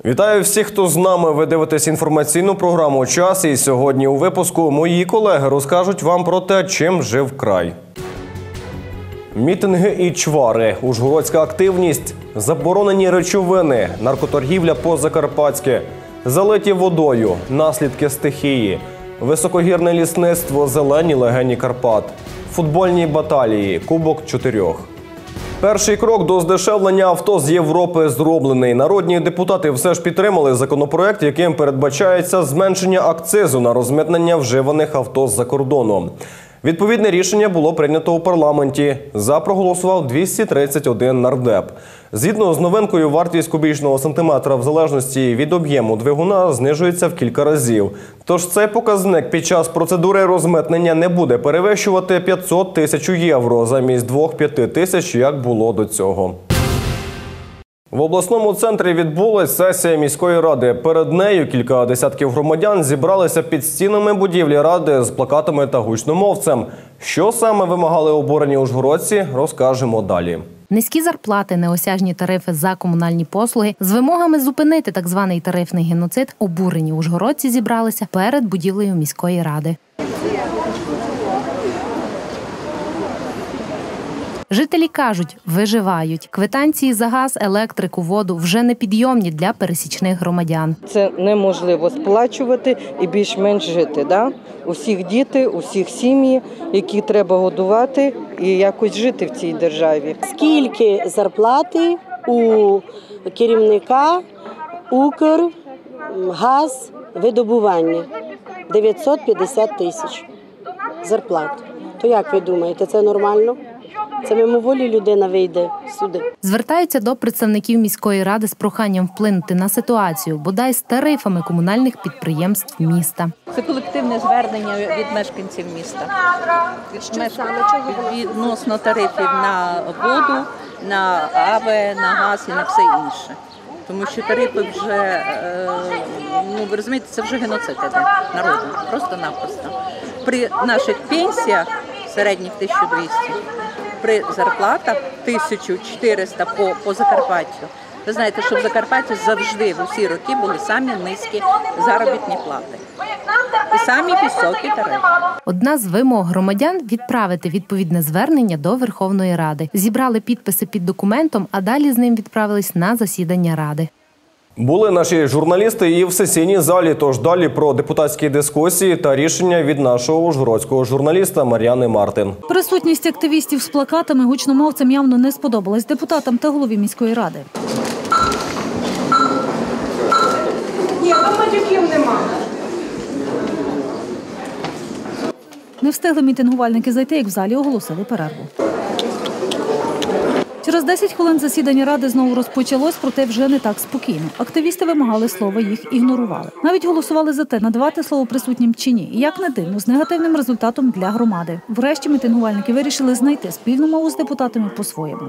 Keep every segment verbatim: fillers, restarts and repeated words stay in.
Вітаю всіх, хто з нами. Ви дивитесь інформаційну програму «Час». І сьогодні у випуску мої колеги розкажуть вам про те, чим жив край. Мітинги і чвари, ужгородська активність, заборонені речовини, наркоторгівля по-закарпатськи, залиті водою, наслідки стихії, високогірне лісництво, зелені легені Карпат, футбольні баталії, Кубок чотирьох. Перший крок до здешевлення авто з Європи зроблений. Народні депутати все ж підтримали законопроект, яким передбачається зменшення акцизу на розмитнення вживаних авто з-за кордону. Відповідне рішення було прийнято у парламенті. За проголосував двісті тридцять один нардеп. Згідно з новинкою, вартість кубічного сантиметра в залежності від об'єму двигуна знижується в кілька разів. Тож цей показник під час процедури розмитнення не буде перевищувати п'ятсот тисяч євро замість двох-п'яти тисяч, як було до цього. В обласному центрі відбулась сесія міської ради. Перед нею кілька десятків громадян зібралися під стінами будівлі ради з плакатами та гучномовцем. Що саме вимагали обурені ужгородці, розкажемо далі. Низькі зарплати, неосяжні тарифи за комунальні послуги. З вимогами зупинити так званий тарифний геноцид обурені ужгородці зібралися перед будівлею міської ради. Жителі кажуть, виживають. Квитанції за газ, електрику, воду вже непідйомні для пересічних громадян. Це неможливо сплачувати і більш-менш жити. Да? У всіх діти, у всіх сім'ї, які треба годувати і якось жити в цій державі. Скільки зарплати у керівника Укргазвидобування? дев'ятсот п'ятдесят тисяч зарплат. То як ви думаєте, це нормально? Це мимоволі людина вийде сюди. Звертаються до представників міської ради з проханням вплинути на ситуацію, бодай з тарифами комунальних підприємств міста. Це колективне звернення від мешканців міста. Від меш... Відносно тарифів на воду, на АВЕ, на газ і на все інше. Тому що тарифи вже, ну ви розумієте, це вже геноцид іде народу, просто-напросто. При наших пенсіях середніх тисяча двісті, при зарплатах тисяча чотириста по, по Закарпаттю. Ви знаєте, що в Закарпатті завжди в усі роки були самі низькі заробітні плати. І самі високі тарифи. Одна з вимог громадян – відправити відповідне звернення до Верховної Ради. Зібрали підписи під документом, а далі з ним відправились на засідання Ради. Були наші журналісти і в сесійній залі, тож далі про депутатські дискусії та рішення від нашого ужгородського журналіста Мар'яни Мартин. Присутність активістів з плакатами гучномовцям явно не сподобалась депутатам та голові міської ради. Ні, там матюків нема. Не встигли мітингувальники зайти, як в залі оголосили перерву. Через десять хвилин засідання ради знову розпочалось, проте вже не так спокійно. Активісти вимагали слова, їх ігнорували. Навіть голосували за те, надавати слово присутнім чи ні. І як не дивно, з негативним результатом для громади. Врешті мітингувальники вирішили знайти спільну мову з депутатами по-своєму.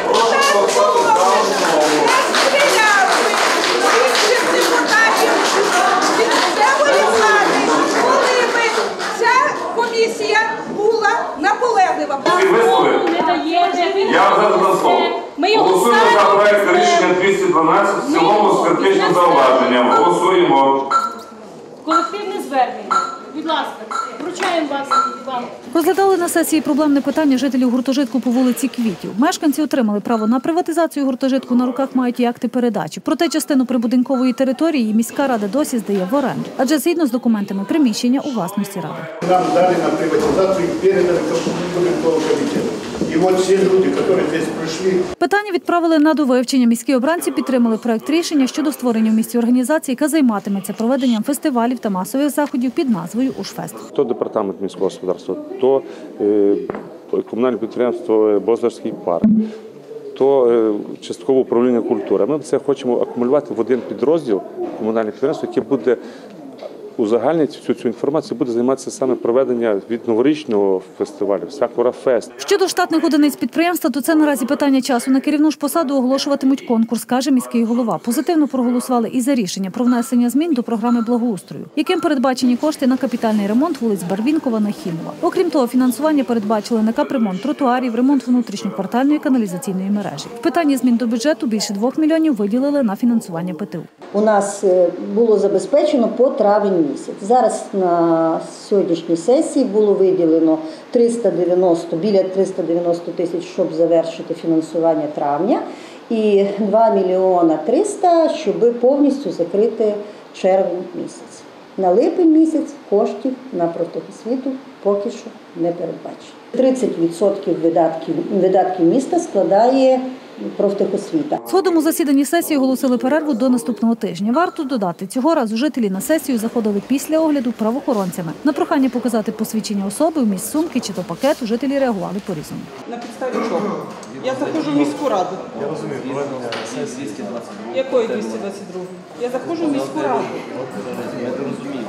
Комісія була наполеглива. Я зараз на слово. Голосуємо за проект рішення двісті дванадцять в цілому з критичним зауваженням. Голосуємо. Колективне звернення. Будь ласка, вручаємо вас вам. Розглядали на сесії проблемне питання жителів гуртожитку по вулиці Квітів. Мешканці отримали право на приватизацію гуртожитку, на руках мають і акти передачі. Проте частину прибудинкової території міська рада досі здає в оренду. Адже згідно з документами приміщення у власності ради. Нам дали на приватизацію і передали прибудинкового комітету. І от всі люди, які тут прийшли. Питання відправили на довивчення. Міські обранці підтримали проект рішення щодо створення в місті організації, яка займатиметься проведенням фестивалів та масових заходів під назвою «Ужфест». То департамент міського господарства, то е, комунальне підприємство «Бозларський парк», то е, часткове управління культури. Ми це хочемо акумулювати в один підрозділ комунального підприємства, яке буде узагальнити всю цю інформацію, буде займатися саме проведення від новорічного фестивалю, Сакура Фест. Щодо штатних одиниць підприємства, то це наразі питання часу. На керівну ж посаду оголошуватимуть конкурс, каже міський голова. Позитивно проголосували і за рішення про внесення змін до програми благоустрою, яким передбачені кошти на капітальний ремонт вулиць Барвінкова, Нахімова. Окрім того, фінансування передбачили на капремонт тротуарів, ремонт внутрішньоквартальної каналізаційної мережі. В питанні змін до бюджету більше двох мільйонів виділили на фінансування ПТУ. У нас було забезпечено по травень місяць. Зараз на сьогоднішній сесії було виділено триста дев'яносто, біля триста дев'яносто тисяч, щоб завершити фінансування травня, і два мільйона триста, щоб повністю закрити червень місяць. На липень місяць коштів на профтехосвіту поки що не передбачено. тридцять відсотків видатків, видатків міста складає профтехосвіта. Згодом у засіданні сесії оголосили перерву до наступного тижня. Варто додати, цього разу жителі на сесію заходили після огляду правоохоронцями. На прохання показати посвідчення особи, вміст сумки чи то пакету жителі реагували по-різному. На підставі чого? Я заходжу в міську раду. Я розумію, проведення сесії двісті двадцять два. Якої двісті двадцять два? Я заходжу в міську раду. Я не розумію.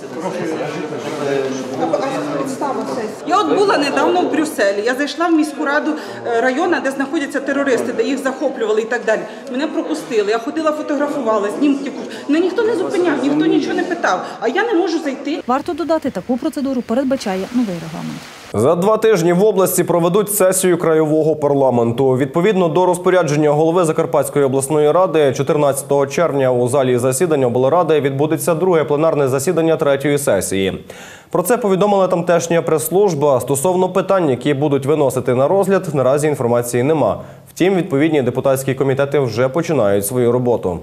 Підстава сесії. Я от була недавно в Брюсселі. Я зайшла в міську раду району, де знаходяться терористи, де їх захоплювали і так далі. Мене пропустили. Я ходила, фотографувала, знімки. Мене ніхто не зупиняв, ніхто нічого не питав. А я не можу зайти. Варто додати, таку процедуру передбачає новий регламент. За два тижні в області проведуть сесію краєвого парламенту. Відповідно до розпорядження голови Закарпатської обласної ради, чотирнадцятого червня у залі засідань облради відбудеться друге пленарне засідання третьої сесії. Про це повідомила тамтешня прес-служба. Стосовно питань, які будуть виносити на розгляд, наразі інформації нема. Втім, відповідні депутатські комітети вже починають свою роботу.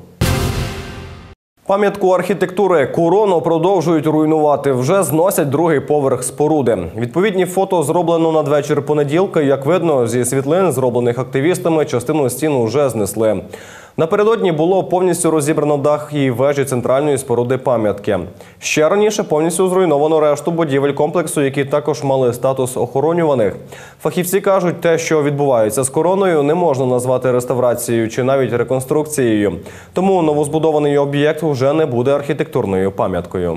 Пам'ятку архітектури Корону продовжують руйнувати. Вже зносять другий поверх споруди. Відповідні фото зроблено надвечір понеділка. Як видно, зі світлин, зроблених активістами, частину стін вже знесли. Напередодні було повністю розібрано дах і вежі центральної споруди пам'ятки. Ще раніше повністю зруйновано решту будівель комплексу, які також мали статус охоронюваних. Фахівці кажуть, те, що відбувається з Короною, не можна назвати реставрацією чи навіть реконструкцією. Тому новозбудований об'єкт вже не буде архітектурною пам'яткою.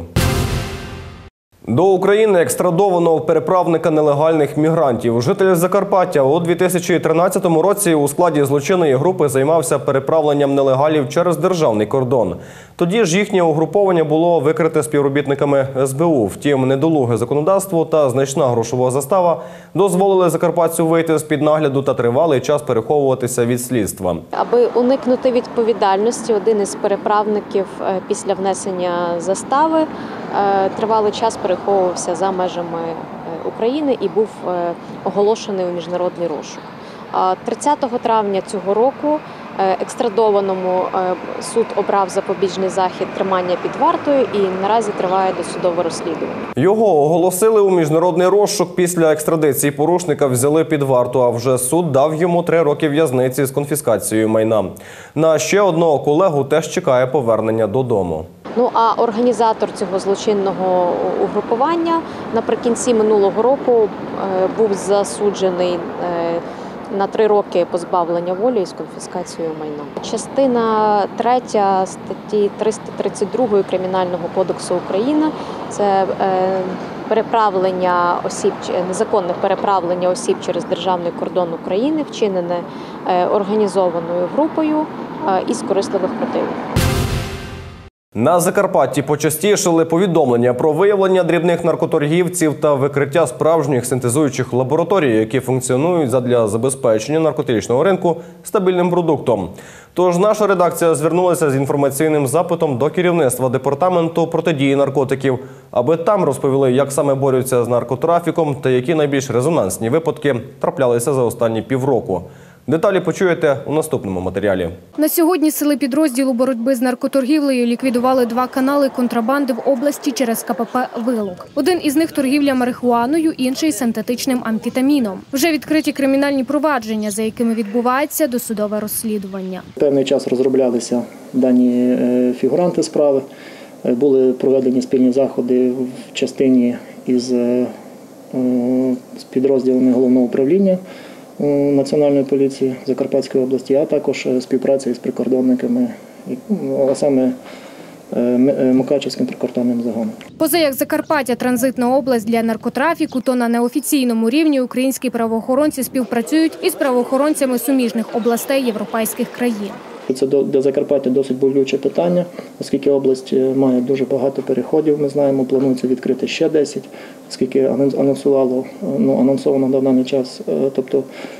До України екстрадовано переправника нелегальних мігрантів. Житель Закарпаття у дві тисячі тринадцятому році у складі злочинної групи займався переправленням нелегалів через державний кордон. Тоді ж їхнє угруповання було викрите співробітниками ес бе у. Втім, недолуге законодавство та значна грошова застава дозволили закарпатцю вийти з-під нагляду та тривалий час переховуватися від слідства. Аби уникнути відповідальності, один із переправників після внесення застави тривалий час переховувався за межами України і був оголошений у міжнародний розшук. тридцятого травня цього року екстрадованому суд обрав запобіжний захід тримання під вартою і наразі триває досудове розслідування. Його оголосили у міжнародний розшук. Після екстрадиції порушника взяли під варту, а вже суд дав йому три роки в'язниці з конфіскацією майна. На ще одного колегу теж чекає повернення додому. Ну а організатор цього злочинного угрупування наприкінці минулого року був засуджений на три роки позбавлення волі із конфіскацією майна. Частина третя статті триста тридцять два Кримінального кодексу України – це переправлення осіб, незаконне переправлення осіб через державний кордон України, вчинене організованою групою із корисливих мотивів. На Закарпатті почастішали повідомлення про виявлення дрібних наркоторгівців та викриття справжніх синтезуючих лабораторій, які функціонують задля забезпечення наркотичного ринку стабільним продуктом. Тож наша редакція звернулася з інформаційним запитом до керівництва департаменту протидії наркотиків, аби там розповіли, як саме борються з наркотрафіком та які найбільш резонансні випадки траплялися за останні півроку. Деталі почуєте у наступному матеріалі. На сьогодні сили підрозділу боротьби з наркоторгівлею ліквідували два канали контрабанди в області через ка пе пе «Вилок». Один із них – торгівля марихуаною, інший – синтетичним амфетаміном. Вже відкриті кримінальні провадження, за якими відбувається досудове розслідування. Певний час розроблялися дані фігуранти справи. Були проведені спільні заходи в частині із підрозділами Головного управління Національної поліції Закарпатської області, а також співпраця із прикордонниками, а саме Мукачівським прикордонним загоном. Поза як Закарпаття – транзитна область для наркотрафіку, то на неофіційному рівні українські правоохоронці співпрацюють із правоохоронцями суміжних областей європейських країн. Це для Закарпаття досить болюче питання, оскільки область має дуже багато переходів, ми знаємо, планується відкрити ще десять, оскільки анонсувало, ну, анонсовано на даний час, тобто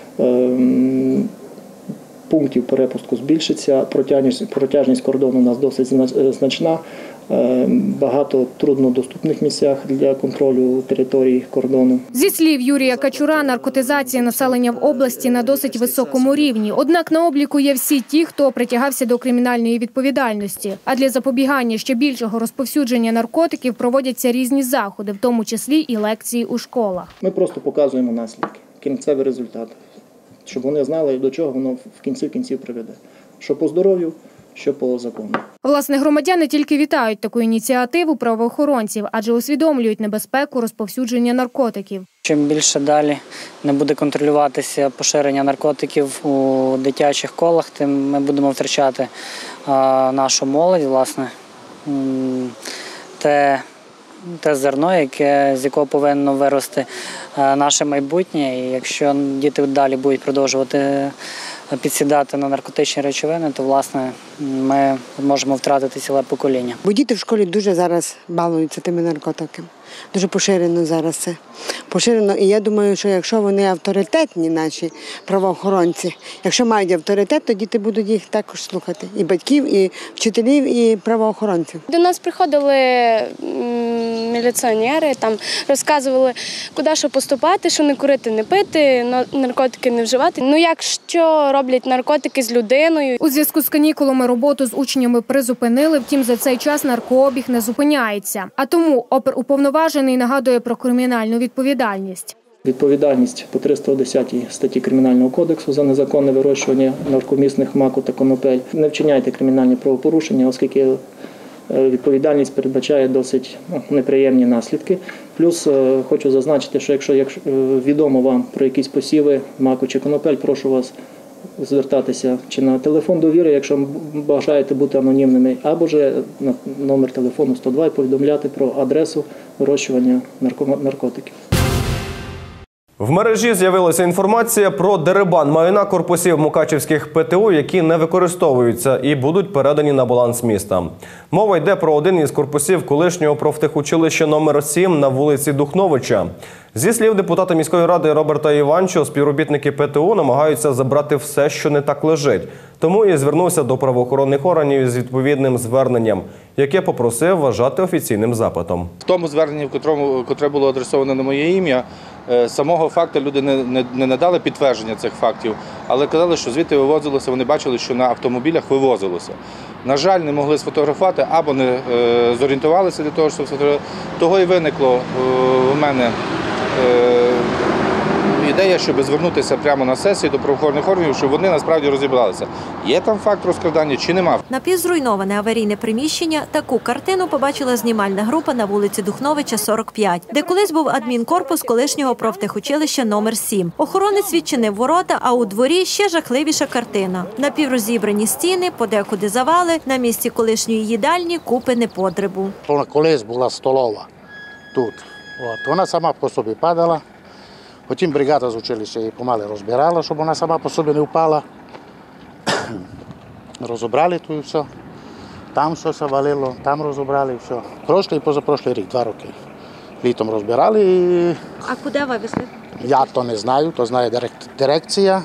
пунктів перепустку збільшиться, протяжність, протяжність кордону у нас досить значна, багато труднодоступних місцях для контролю території кордону. Зі слів Юрія Качура, наркотизація населення в області на досить високому рівні. Однак на обліку є всі ті, хто притягався до кримінальної відповідальності. А для запобігання ще більшого розповсюдження наркотиків проводяться різні заходи, в тому числі і лекції у школах. Ми просто показуємо наслідки, кінцевий результат, щоб вони знали, до чого воно в кінці кінців приведе. Що по здоров'ю, що по закону. Власне, громадяни тільки вітають таку ініціативу правоохоронців, адже усвідомлюють небезпеку розповсюдження наркотиків. Чим більше далі не буде контролюватися поширення наркотиків у дитячих колах, тим ми будемо втрачати нашу молодь, власне, те, те зерно, яке, з якого повинно вирости наше майбутнє. І якщо діти далі будуть продовжувати підсідати на наркотичні речовини, то, власне, ми можемо втратити ціле покоління. Бо діти в школі дуже зараз балуються тими наркотиками. Дуже поширено зараз це. Поширено. І я думаю, що якщо вони авторитетні, наші правоохоронці, якщо мають авторитет, то діти будуть їх також слухати. І батьків, і вчителів, і правоохоронців. До нас приходили міліціонери, там розказували, куди що поступати, що не курити, не пити, наркотики не вживати. Ну, якщо роблять наркотики з людиною. У зв'язку з канікулами роботу з учнями призупинили, втім за цей час наркообіг не зупиняється. А тому оперуповноважений нагадує про кримінальну відповідальність. Відповідальність по триста десятій статті Кримінального кодексу за незаконне вирощування наркомісних маку та конопель. Не вчиняйте кримінальні правопорушення, оскільки відповідальність передбачає досить неприємні наслідки. Плюс хочу зазначити, що якщо, якщо відомо вам про якісь посіви маку чи конопель, прошу вас звертатися чи на телефон довіри, якщо бажаєте бути анонімними, або ж на номер телефону сто два і повідомляти про адресу вирощування наркотиків. В мережі з'явилася інформація про дерибан майна корпусів мукачівських ПТУ, які не використовуються і будуть передані на баланс міста. Мова йде про один із корпусів колишнього профтехучилища номер сім на вулиці Духновича. Зі слів депутата міської ради Роберта Іванчо, співробітники ПТУ намагаються забрати все, що не так лежить. Тому і звернувся до правоохоронних органів з відповідним зверненням, яке попросив вважати офіційним запитом. В тому зверненні, в котрому, котре було адресоване на моє ім'я, самого факту люди не, не, не надали підтвердження цих фактів, але казали, що звідти вивозилося, вони бачили, що на автомобілях вивозилося. На жаль, не могли сфотографувати або не е, зорієнтувалися для того, щоб сфотографувати. Того і виникло е, у мене е, ідея, щоб звернутися прямо на сесію до правоохоронних органів, щоб вони насправді розібралися, є там факт розкрадання чи нема. Напівзруйноване аварійне приміщення – таку картину побачила знімальна група на вулиці Духновича, сорок п'ять, де колись був адмінкорпус колишнього профтехучилища номер сім. Охоронець відчинив ворота, а у дворі ще жахливіша картина. Напіврозібрані стіни, подекуди завали, на місці колишньої їдальні купи непотребу. Колись була столова тут. От, вона сама по собі падала. Потім бригада з училища її помалу розбирала, щоб вона сама по собі не впала. Розібрали тут і все. Там щось валило, там розібрали і все. Прошлий і позапрошлий рік, два роки. Літом розбирали. І... А куди вивезли? Я то не знаю, то знає дирекція.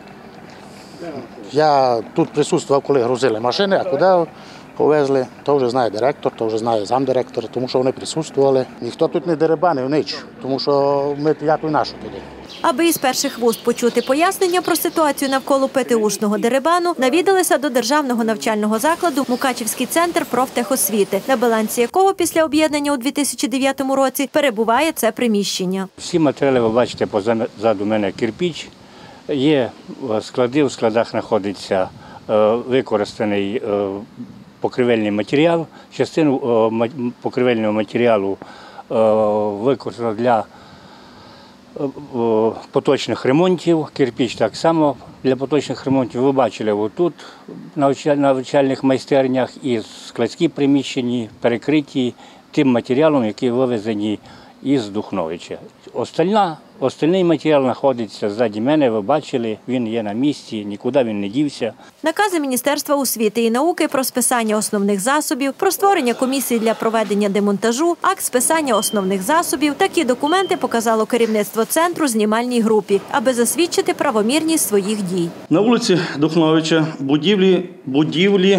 Я тут присутствував, коли грузили машини, а куди повезли, то вже знає директор, то вже знає замдиректора, тому що вони присутствували. Ніхто тут не дерибанив ніч, тому що ми, я тут нашу туди. Аби із перших вуст почути пояснення про ситуацію навколо ПТУшного дерибану, навідалися до державного навчального закладу Мукачівський центр профтехосвіти, на балансі якого після об'єднання у дві тисячі дев'ятому році перебуває це приміщення. Всі матеріали ви бачите позаду мене кирпіч. Є склади, в складах знаходиться використаний покривельний матеріал. Частину покривельного матеріалу використано для поточних ремонтів, кирпіч так само для поточних ремонтів. Ви бачили, отут на навчальних майстернях і складські приміщення перекриті тим матеріалом, який вивезені із Духновича. Остальна, остальний матеріал знаходиться ззаді мене, ви бачили, він є на місці, нікуди він не дівся. Накази Міністерства освіти і науки про списання основних засобів, про створення комісії для проведення демонтажу, акт списання основних засобів – такі документи показало керівництво центру знімальній групі, аби засвідчити правомірність своїх дій. На вулиці Духновича будівлі, будівлі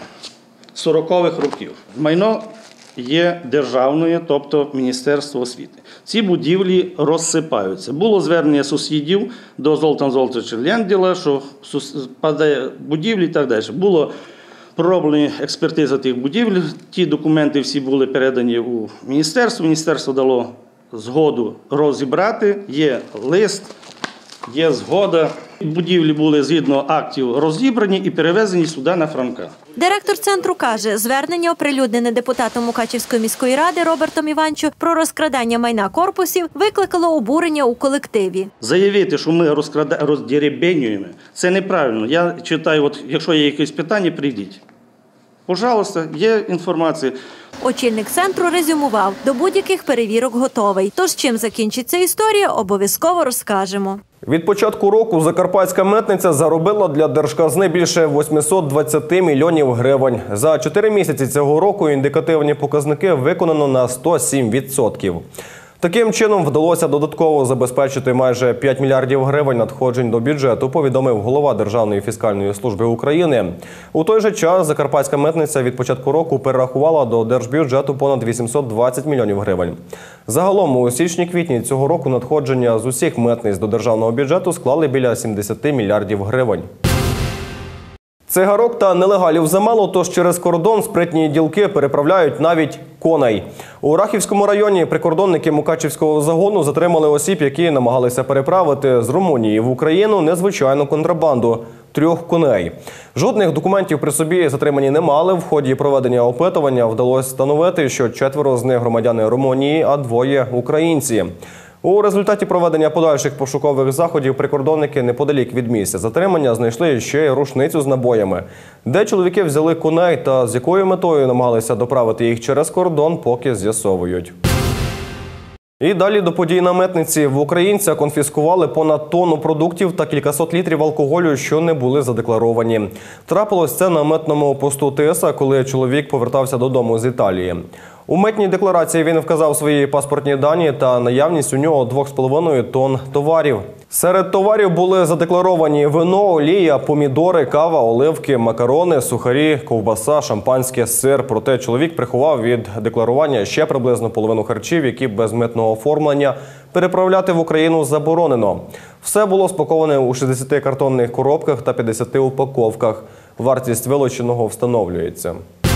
сорокових років. Майно є державною, тобто Міністерство освіти. Ці будівлі розсипаються. Було звернення сусідів до Золтана Золотовича Лєнділа, що падає будівлі і так далі. Було пророблені експертиза тих будівель, ті документи всі були передані у міністерство. Міністерство дало згоду розібрати, є лист, є згода. Будівлі були згідно актів розібрані і перевезені сюди на Франка. Директор центру каже, звернення, оприлюднене депутатом Мукачівської міської ради Робертом Іванчо про розкрадання майна корпусів, викликало обурення у колективі. Заявити, що ми роздеребенюємо, це неправильно. Я читаю, от, якщо є якісь питання, прийдіть. Пожалуйста, є інформація. Очільник центру резюмував, до будь-яких перевірок готовий. Тож чим закінчиться історія, обов'язково розкажемо. Від початку року Закарпатська митниця заробила для держказни більше восьмисот двадцяти мільйонів гривень. За чотири місяці цього року індикативні показники виконано на сто сім відсотків. Таким чином вдалося додатково забезпечити майже п'ять мільярдів гривень надходжень до бюджету, повідомив голова Державної фіскальної служби України. У той же час Закарпатська митниця від початку року перерахувала до держбюджету понад вісімсот двадцять мільйонів гривень. Загалом у січні-квітні цього року надходження з усіх митниць до державного бюджету склали біля сімдесяти мільярдів гривень. Цигарок та нелегалів замало, тож через кордон спритні ділки переправляють навіть коней. У Рахівському районі прикордонники Мукачівського загону затримали осіб, які намагалися переправити з Румунії в Україну незвичайну контрабанду – трьох коней. Жодних документів при собі затримані не мали. В ході проведення опитування вдалося встановити, що четверо з них громадяни Румунії, а двоє – українці. У результаті проведення подальших пошукових заходів прикордонники неподалік від місця затримання знайшли ще й рушницю з набоями. Де чоловіки взяли коней та з якою метою намагалися доправити їх через кордон, поки з'ясовують. І далі до подій на митниці. В українця конфіскували понад тонну продуктів та кількасот літрів алкоголю, що не були задекларовані. Трапилось це на митному посту Тиса, коли чоловік повертався додому з Італії. У митній декларації він вказав свої паспортні дані та наявність у нього двох з половиною тонн товарів. Серед товарів були задекларовані вино, олія, помідори, кава, оливки, макарони, сухарі, ковбаса, шампанське, сир. Проте чоловік приховав від декларування ще приблизно половину харчів, які без митного оформлення переправляти в Україну заборонено. Все було спаковане у шістдесяти картонних коробках та п'ятдесяти упаковках. Вартість вилученого встановлюється.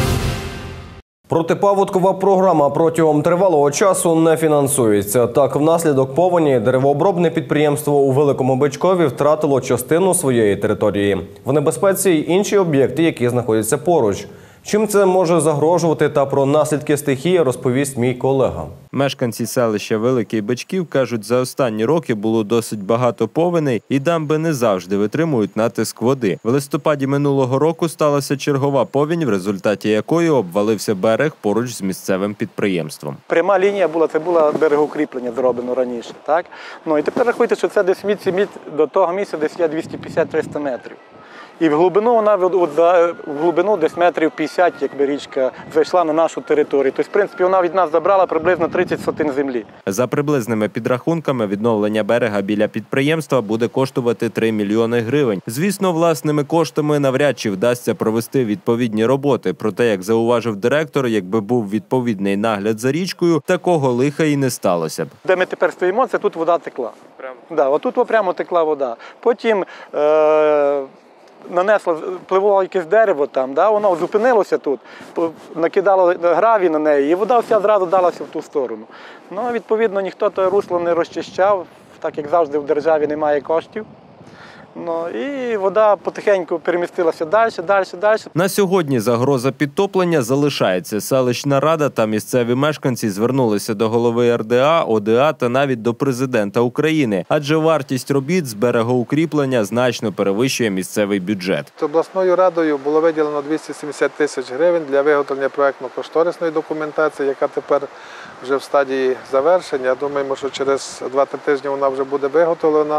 Протипаводкова програма протягом тривалого часу не фінансується. Так, внаслідок повені деревообробне підприємство у Великому Бичкові втратило частину своєї території. В небезпеці й інші об'єкти, які знаходяться поруч. Чим це може загрожувати та про наслідки стихії розповість мій колега. Мешканці селища Великий Бичків кажуть, за останні роки було досить багато повеней і дамби не завжди витримують натиск води. В листопаді минулого року сталася чергова повінь, в результаті якої обвалився берег поруч з місцевим підприємством. Пряма лінія була, це було берегоукріплення зроблено раніше. Так? Ну, і тепер рахуйте, що це десь від до того місця десь є двісті п'ятдесят - триста метрів. І в глибину вона в глибину десь метрів п'ятдесят, якби річка зайшла на нашу територію. Тобто, в принципі, вона від нас забрала приблизно тридцять сотин землі. За приблизними підрахунками, відновлення берега біля підприємства буде коштувати три мільйони гривень. Звісно, власними коштами навряд чи вдасться провести відповідні роботи. Проте, як зауважив директор, якби був відповідний нагляд за річкою, такого лиха і не сталося б. Де ми тепер стоїмо, це тут вода текла. Прямо? Да, отут прямо текла вода. Потім е нанесло, пливло якесь дерево там, да, воно зупинилося тут, накидало гравій на неї, і вода вся зразу далася в ту сторону. Ну, відповідно, ніхто то русло не розчищав, так як завжди в державі немає коштів. Ну, і вода потихеньку перемістилася далі, далі, далі. На сьогодні загроза підтоплення залишається. Селищна рада та місцеві мешканці звернулися до голови ер де а, о де а та навіть до президента України, адже вартість робіт з берегоукріплення значно перевищує місцевий бюджет. Обласною радою було виділено двісті сімдесят тисяч гривень для виготовлення проєктно-кошторисної документації, яка тепер вже в стадії завершення. Думаємо, що через два-три тижні вона вже буде виготовлена.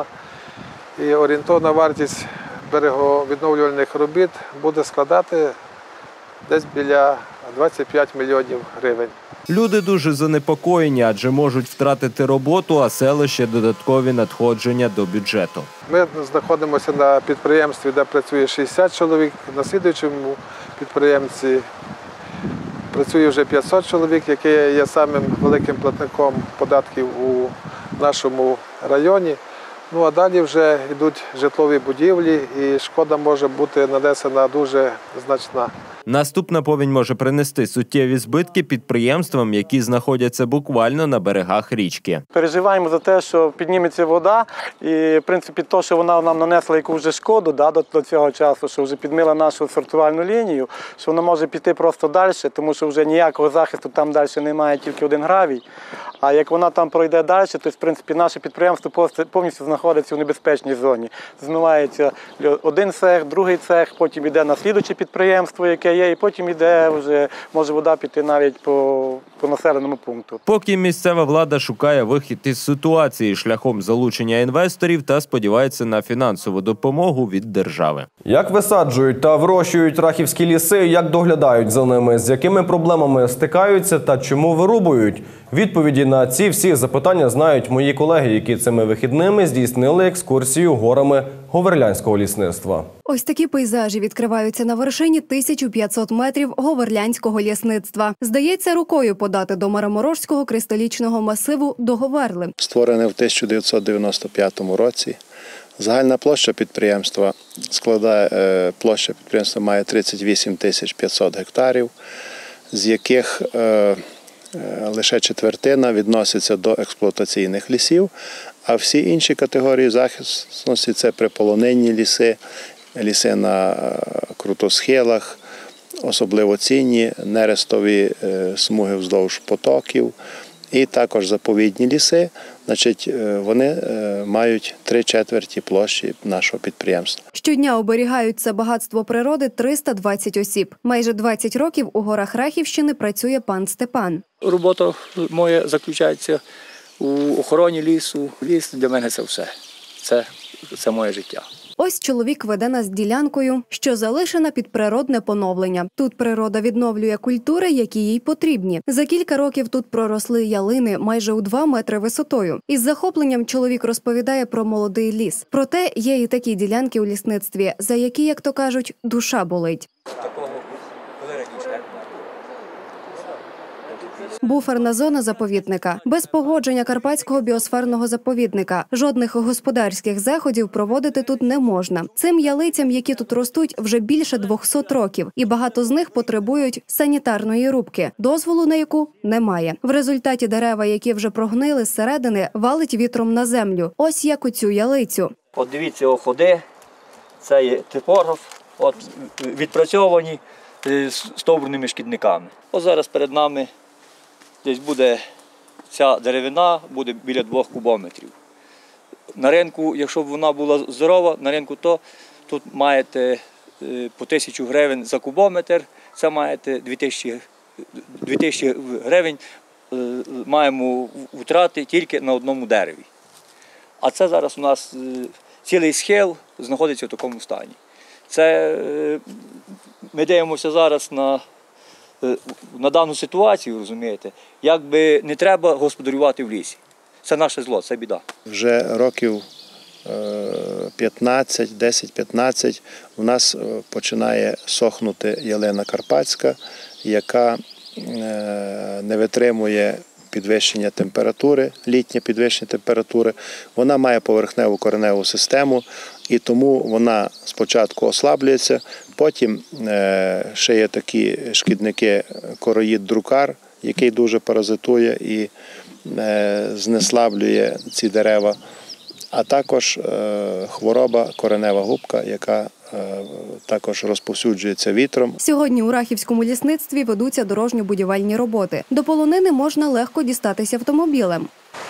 І орієнтовна вартість береговідновлювальних робіт буде складати десь біля двадцять п'ять мільйонів гривень. Люди дуже занепокоєні, адже можуть втратити роботу, а селище – додаткові надходження до бюджету. Ми знаходимося на підприємстві, де працює шістдесят чоловік. На слідуючому підприємстві працює вже п'ятсот чоловік, яке є самим великим платником податків у нашому районі. Ну а далі вже йдуть житлові будівлі і шкода може бути нанесена дуже значна. Наступна повінь може принести суттєві збитки підприємствам, які знаходяться буквально на берегах річки. Переживаємо за те, що підніметься вода і, в принципі, то, що вона нам нанесла яку вже шкоду да, до, до цього часу, що вже підмила нашу сортувальну лінію, що вона може піти просто далі, тому що вже ніякого захисту там далі немає, тільки один гравій. А як вона там пройде далі, то, в принципі, наше підприємство повністю знаходиться в небезпечній зоні. Змивається один цех, другий цех, потім йде на слідуюче підприємство, яке є, і потім йде вже, може вода піти навіть по, по населеному пункту. Поки місцева влада шукає вихід із ситуації шляхом залучення інвесторів та сподівається на фінансову допомогу від держави. Як висаджують та вирощують рахівські ліси, як доглядають за ними, з якими проблемами стикаються та чому вирубують? Відповіді на ці всі запитання знають мої колеги, які цими вихідними здійснили екскурсію горами говерлянського лісництва. Ось такі пейзажі відкриваються на вершині тисяча п'ятсот метрів говерлянського лісництва. Здається, рукою подати до Мараморожського кристалічного масиву до Говерли. Створене в тисяча дев'ятсот дев'яносто п'ятому році. Загальна площа підприємства складає, площа підприємства має тридцять вісім тисяч п'ятсот гектарів, з яких е, лише четвертина відноситься до експлуатаційних лісів, а всі інші категорії захисності – це приполонинні ліси, ліси на крутосхилах, особливо цінні, нерестові смуги вздовж потоків і також заповідні ліси. Значить, вони мають три четверті площі нашого підприємства. Щодня оберігають це багатство природи триста двадцять осіб. Майже двадцять років у горах Рахівщини працює пан Степан. Робота моя заключається у охороні лісу. Ліс для мене – це все. Це, це моє життя. Ось чоловік веде нас ділянкою, що залишена під природне поновлення. Тут природа відновлює культури, які їй потрібні. За кілька років тут проросли ялини майже у два метри висотою. Із захопленням чоловік розповідає про молодий ліс. Проте є і такі ділянки у лісництві, за які, як то кажуть, душа болить. Буферна зона заповідника. Без погодження Карпатського біосферного заповідника. Жодних господарських заходів проводити тут не можна. Цим ялицям, які тут ростуть, вже більше двохсот років. І багато з них потребують санітарної рубки, дозволу на яку немає. В результаті дерева, які вже прогнили зсередини, валить вітром на землю. Ось як у цю ялицю. От дивіться, оходи, це є типограф, от відпрацьовані стовбурними шкідниками. Ось зараз перед нами десь буде ця деревина, буде біля двох кубометрів. На ринку, якщо б вона була здорова, на ринку, то тут маєте по тисячу гривень за кубометр, це маєте дві тисячі, дві тисячі гривень маємо втрати тільки на одному дереві. А це зараз у нас цілий схил знаходиться в такому стані. Це ми дивимося зараз на на дану ситуацію, розумієте, якби не треба господарювати в лісі. Це наше зло, це біда. Вже років п'ятнадцять, десять-п'ятнадцять у нас починає сохнути ялина карпатська, яка не витримує підвищення температури, літнє підвищення температури. Вона має поверхневу кореневу систему, і тому вона спочатку ослаблюється, потім ще є такі шкідники короїд-друкар, який дуже паразитує і знеслаблює ці дерева. а також хвороба коренева губка, яка також розповсюджується вітром. Сьогодні у Рахівському лісництві ведуться дорожньо-будівельні роботи. До полонини можна легко дістатися автомобілем.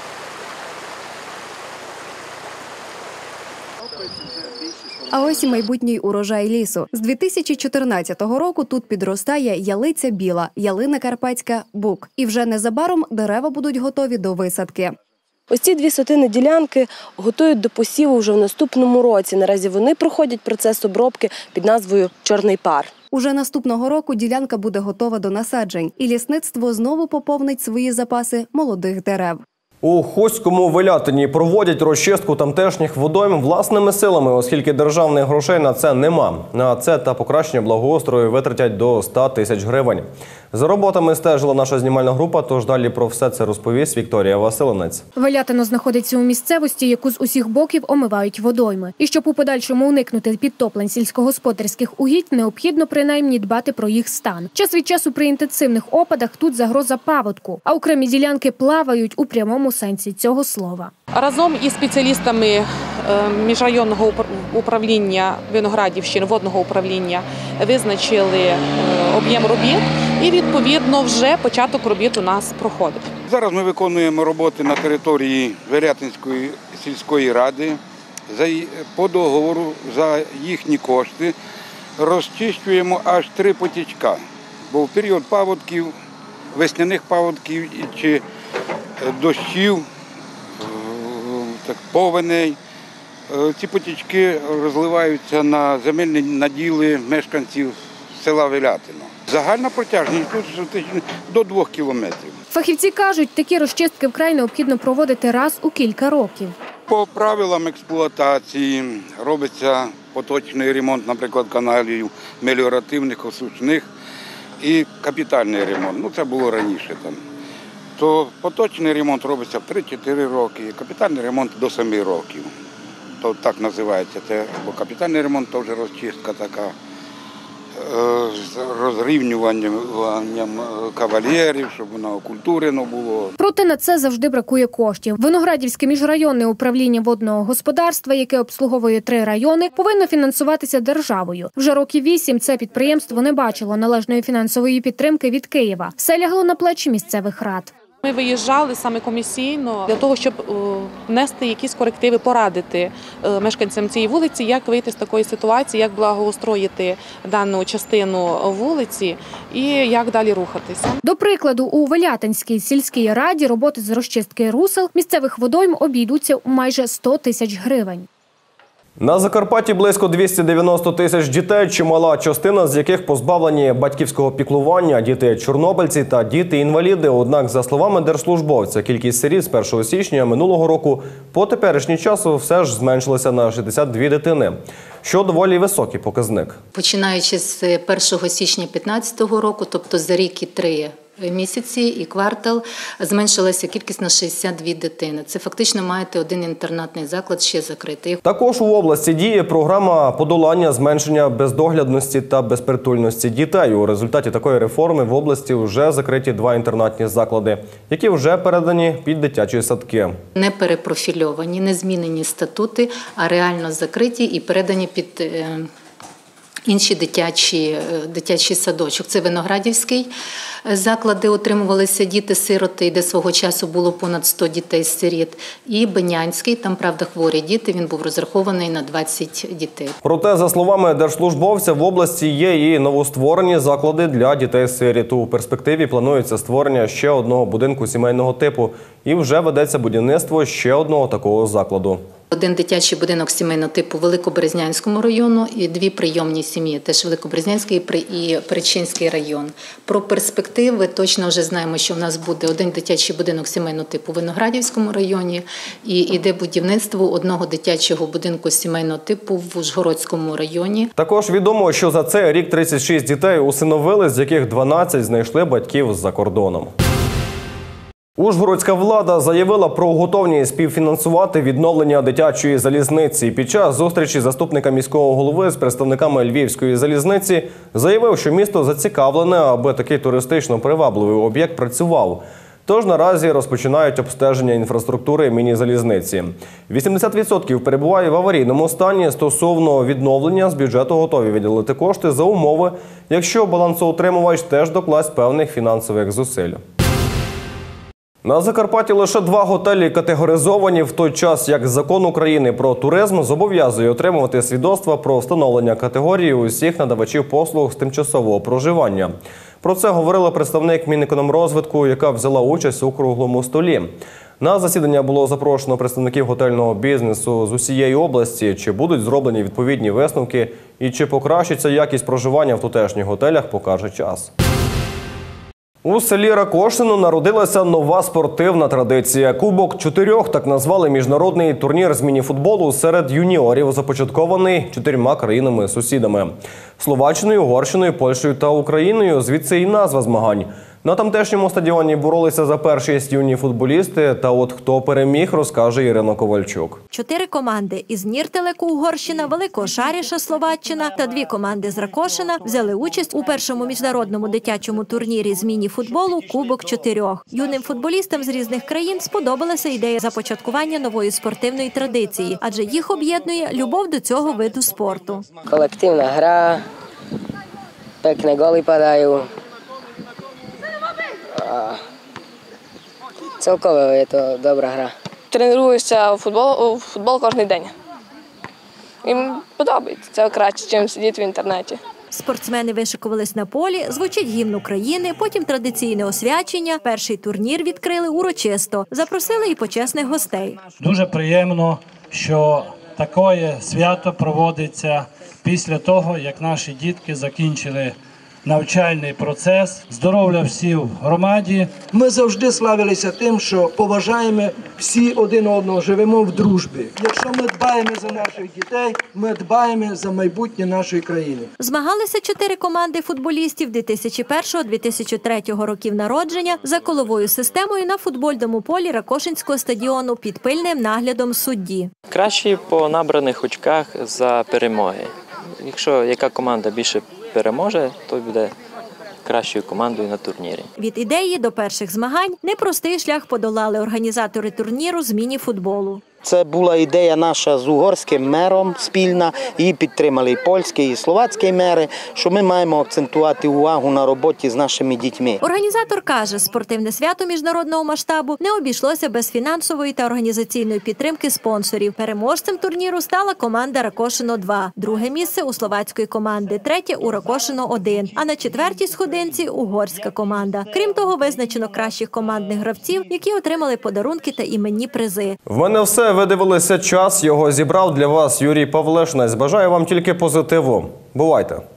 А ось і майбутній урожай лісу. З дві тисячі чотирнадцятого року тут підростає ялиця біла, ялина карпатська, бук. І вже незабаром дерева будуть готові до висадки. Ось ці дві сотини ділянки готують до посіву вже в наступному році. Наразі вони проходять процес обробки під назвою «Чорний пар». Уже наступного року ділянка буде готова до насаджень, і лісництво знову поповнить свої запаси молодих дерев. У Хуському Велятині проводять розчистку тамтешніх водойм власними силами, оскільки державних грошей на це нема. На це та покращення благоустрою витратять до ста тисяч гривень. За роботами стежила наша знімальна група, тож далі про все це розповість Вікторія Василинець. Велятино знаходиться у місцевості, яку з усіх боків омивають водойми. І щоб у подальшому уникнути підтоплень сільськогосподарських угідь, необхідно принаймні дбати про їх стан. Час від часу при інтенсивних опадах тут загроза паводку, а окремі ділянки плавають у прямому сенсі цього слова. Разом із спеціалістами міжрайонного управління Виноградівщини, водного управління, визначили об'єм робіт і, відповідно, вже початок робіт у нас проходить. Зараз ми виконуємо роботи на території Велятинської сільської ради по договору за їхні кошти. Розчищуємо аж три потічка, бо в період паводків, весняних паводків чи дощів, так, повеней, ці потічки розливаються на земельні наділи мешканців села Велятино. Загальна протяжність тут до двох кілометрів. Фахівці кажуть, такі розчистки вкрай необхідно проводити раз у кілька років. По правилам експлуатації робиться поточний ремонт, наприклад, каналів меліоративних, осушних і капітальний ремонт. Ну, це було раніше там. То поточний ремонт робиться в три-чотири роки, капітальний ремонт до семи років. То так називається. Це, бо капітальний ремонт – то вже розчистка така, з розрівнюванням кавалерів, щоб воно окультурено було. Проте на це завжди бракує коштів. Виноградівське міжрайонне управління водного господарства, яке обслуговує три райони, повинно фінансуватися державою. Вже років вісім це підприємство не бачило належної фінансової підтримки від Києва. Все лягло на плечі місцевих рад. Ми виїжджали саме комісійно для того, щоб внести якісь корективи, порадити мешканцям цієї вулиці, як вийти з такої ситуації, як благоустроїти дану частину вулиці і як далі рухатися. До прикладу, у Велятинській сільській раді роботи з розчистки русел місцевих водойм обійдуться у майже сто тисяч гривень. На Закарпатті близько двісті дев'яносто тисяч дітей, чимала частина з яких позбавлені батьківського піклування, діти-чорнобильці та діти-інваліди. Однак, за словами держслужбовця, кількість сиріт з першого січня минулого року по теперішній час все ж зменшилася на шістдесят дві дитини, що доволі високий показник. Починаючи з першого січня дві тисячі п'ятнадцятого року, тобто за рік і три місяці і квартал, зменшилася кількість на шістдесят дві дитини. Це фактично маєте один інтернатний заклад ще закритий. Також у області діє програма подолання зменшення бездоглядності та безпритульності дітей. У результаті такої реформи в області вже закриті два інтернатні заклади, які вже передані під дитячі садки. Не перепрофільовані, не змінені статути, а реально закриті і передані під інші дитячі, дитячий садочок. Це Виноградівський заклад, де утримувалися діти-сироти, де свого часу було понад сто дітей-сиріт. І Бенянський, там, правда, хворі діти, він був розрахований на двадцять дітей. Проте, за словами держслужбовця, в області є і новостворені заклади для дітей-сиріт. У перспективі планується створення ще одного будинку сімейного типу. І вже ведеться будівництво ще одного такого закладу. Один дитячий будинок сімейного типу в Великоберезнянському району і дві прийомні сім'ї, теж Великоберезнянський і Перечинський район. Про перспективи точно вже знаємо, що в нас буде один дитячий будинок сімейного типу в Виноградівському районі і йде будівництво одного дитячого будинку сімейного типу в Ужгородському районі. Також відомо, що за цей рік тридцять шість дітей усиновили, з яких дванадцять знайшли батьків за кордоном. Ужгородська влада заявила про готовність співфінансувати відновлення дитячої залізниці. Під час зустрічі заступника міського голови з представниками Львівської залізниці заявив, що місто зацікавлене, аби такий туристично привабливий об'єкт працював. Тож наразі розпочинають обстеження інфраструктури міні-залізниці. вісімдесят відсотків перебуває в аварійному стані. Стосовно відновлення з бюджету готові виділити кошти за умови, якщо балансоутримувач теж докласть певних фінансових зусиль. На Закарпатті лише два готелі категоризовані, в той час як Закон України про туризм зобов'язує отримувати свідоцтва про встановлення категорії усіх надавачів послуг з тимчасового проживання. Про це говорила представник Мінекономрозвитку, яка взяла участь у круглому столі. На засідання було запрошено представників готельного бізнесу з усієї області. Чи будуть зроблені відповідні висновки і чи покращиться якість проживання в тутешніх готелях, покаже час. У селі Ракошино народилася нова спортивна традиція. Кубок чотирьох так назвали міжнародний турнір з міні-футболу серед юніорів, започаткований чотирма країнами-сусідами – Словаччиною, Угорщиною, Польщею та Україною. Звідси і назва змагань. На тамтешньому стадіоні боролися за першість юні футболісти. Та от хто переміг, розкаже Ірина Ковальчук. Чотири команди із Ніртелеку Угорщина, Великого Шаріша Словаччина та дві команди з Ракошина взяли участь у першому міжнародному дитячому турнірі з міні-футболу «Кубок чотирьох». Юним футболістам з різних країн сподобалася ідея започаткування нової спортивної традиції, адже їх об'єднує любов до цього виду спорту. Колективна гра, пекне голи падають. Цілково це добра гра. Тренуюся у футбол, у футбол кожен день. Їм подобається, це краще, ніж сидіти в інтернеті. Спортсмени вишикувались на полі, звучить гімн України, потім традиційне освячення. Перший турнір відкрили урочисто. Запросили і почесних гостей. Дуже приємно, що таке свято проводиться після того, як наші дітки закінчили навчальний процес. Здоров'я всім в громаді. Ми завжди славилися тим, що поважаємо всі один одного, живемо в дружбі. Якщо ми дбаємо за наших дітей, ми дбаємо за майбутнє нашої країни. Змагалися чотири команди футболістів дві тисячі першого - дві тисячі третього років народження за коловою системою на футбольному полі Ракошинського стадіону під пильним наглядом судді. Краще по набраних очках за перемоги. Якщо яка команда більше переможе, то буде кращою командою на турнірі. Від ідеї до перших змагань непростий шлях подолали організатори турніру з міні-футболу. Це була ідея наша з угорським мером спільна, її підтримали і польські, і словацькі мери, що ми маємо акцентувати увагу на роботі з нашими дітьми. Організатор каже, спортивне свято міжнародного масштабу не обійшлося без фінансової та організаційної підтримки спонсорів. Переможцем турніру стала команда Ракошино два, друге місце у словацької команди, третє у Ракошино один, а на четвертій сходинці угорська команда. Крім того, визначено кращих командних гравців, які отримали подарунки та іменні призи. В мене все. Ви дивилися час, його зібрав для вас Юрій Павлешнець. Бажаю вам тільки позитиву. Бувайте!